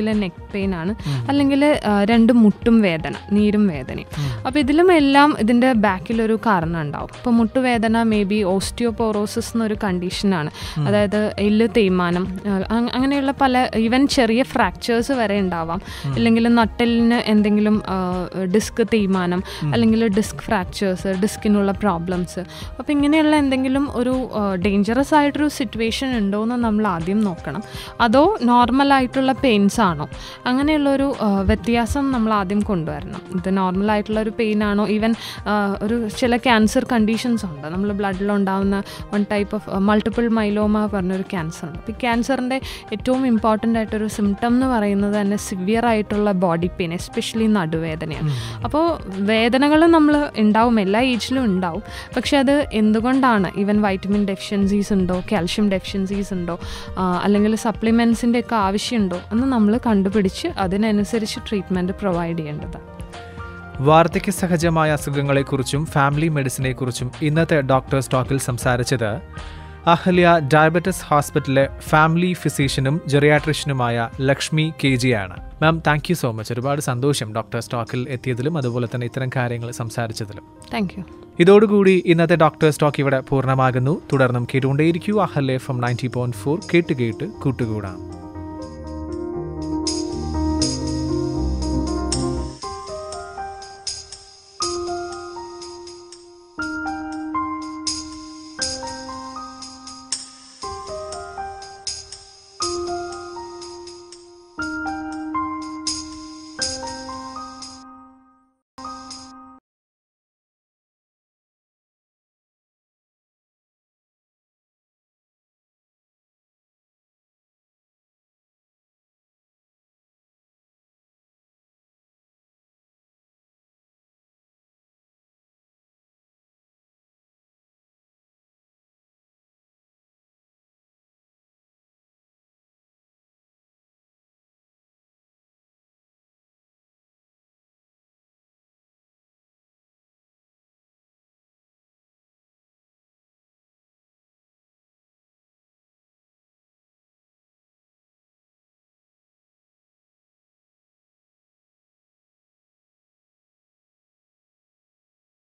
പെയിൻ ആണ്, അല്ലെങ്കിൽ രണ്ട് മുട്ടും വേദന, നീരും വേദനയും. അപ്പോൾ ഇതിലും എല്ലാം ഇതിൻ്റെ ബാക്കിലൊരു കാരണം ഉണ്ടാവും. ഇപ്പോൾ മുട്ടുവേദന മേ ബി ഓസ്റ്റിയോപോറോസിസ് എന്നൊരു കണ്ടീഷനാണ്, അതായത് എല്ല് തേയ്മാനം, അങ്ങനെയുള്ള പല ഈവൻ ചെറിയ ഫ്രാക്ചേഴ്സ് വരെ ഉണ്ടാവാം. അല്ലെങ്കിൽ നട്ടെല്ലിന് എന്തെങ്കിലും ഡിസ്ക് തേയ്മാനം, അല്ലെങ്കിൽ ഡിസ്ക് ഫ്രാക്ചേഴ്സ്, ഡിസ്കിനുള്ള പ്രോബ്ലംസ്. അപ്പോൾ ഇങ്ങനെയുള്ള എന്തെങ്കിലും ഒരു ഡേഞ്ചറസ് ആയിട്ടൊരു സിറ്റുവേഷൻ ഉണ്ടോ എന്ന് നമ്മൾ ആദ്യം നോക്കണം. അതോ നോർമലായിട്ടുള്ള പെയിൻസ് ആണോ, അങ്ങനെയുള്ളൊരു വ്യത്യാസം നമ്മൾ ആദ്യം കൊണ്ടുവരണം. ഇത് നോർമലായിട്ടുള്ളൊരു പെയിൻ ആണോ, ഈവൻ ഒരു ചില ക്യാൻസർ കണ്ടീഷൻസ് ഉണ്ട്, നമ്മൾ ബ്ലഡിലുണ്ടാകുന്ന one type of multiple myeloma പറഞ്ഞൊരു ക്യാൻസർ ഉണ്ട്. അപ്പോൾ ഈ ക്യാൻസറിൻ്റെ ഏറ്റവും ഇമ്പോർട്ടൻ്റ് ആയിട്ടൊരു സിംറ്റം എന്ന് പറയുന്നത് തന്നെ സിവിയർ ആയിട്ടുള്ള ബോഡി പെയിൻ, എസ്പെഷ്യലി നടുവേദനയാണ്. അപ്പോൾ വേദനകൾ നമ്മൾ ഉണ്ടാവും, എല്ലാ ഏജിലും ഉണ്ടാവും. പക്ഷെ അത് എന്തുകൊണ്ടാണ്, ഈവൻ വൈറ്റമിൻ ഡെഫിഷ്യൻസീസ് ഉണ്ടോ, കാൽഷ്യം ഡെഫിഷ്യൻസീസ് ഉണ്ടോ, അല്ലെങ്കിൽ സപ്ലിമെൻറ്റ്സിൻ്റെ ഒക്കെ ആവശ്യമുണ്ടോ എന്ന് നമ്മൾ കണ്ടുപിടിച്ച് അതിനനുസരിച്ച് ട്രീറ്റ്മെൻറ്റ് പ്രൊവൈഡ് ചെയ്യേണ്ടതാണ്. വാർദ്ധക്യ സഹജമായ അസുഖങ്ങളെക്കുറിച്ചും ഫാമിലി മെഡിസിനെക്കുറിച്ചും ഇന്നത്തെ ഡോക്ടേഴ്സ് ടോക്കിൽ സംസാരിച്ചത് അഹല്യ ഡയബറ്റിസ് ഹോസ്പിറ്റലിലെ ഫാമിലി ഫിസിഷ്യനും ജെറിയാട്രിഷ്യനുമായ ലക്ഷ്മി കെ ജി ആണ്. Ma'am, thank you so much. ഒരുപാട് സന്തോഷം ഡോക്ടേഴ്സ് ടോക്കിൽ എത്തിയതിലും അതുപോലെ തന്നെ ഇത്തരം കാര്യങ്ങൾ സംസാരിച്ചതിലും. Thank you. ഇതോടുകൂടി ഇന്നത്തെ ഡോക്ടേഴ്സ് ടോക്ക് ഇവിടെ പൂർണ്ണമാകുന്നു. തുടർന്നും കേട്ടുകൊണ്ടേയിരിക്കൂ Ahalya F M ninety point four. കേട്ട് കേട്ട് കൂട്ടുകൂടാം.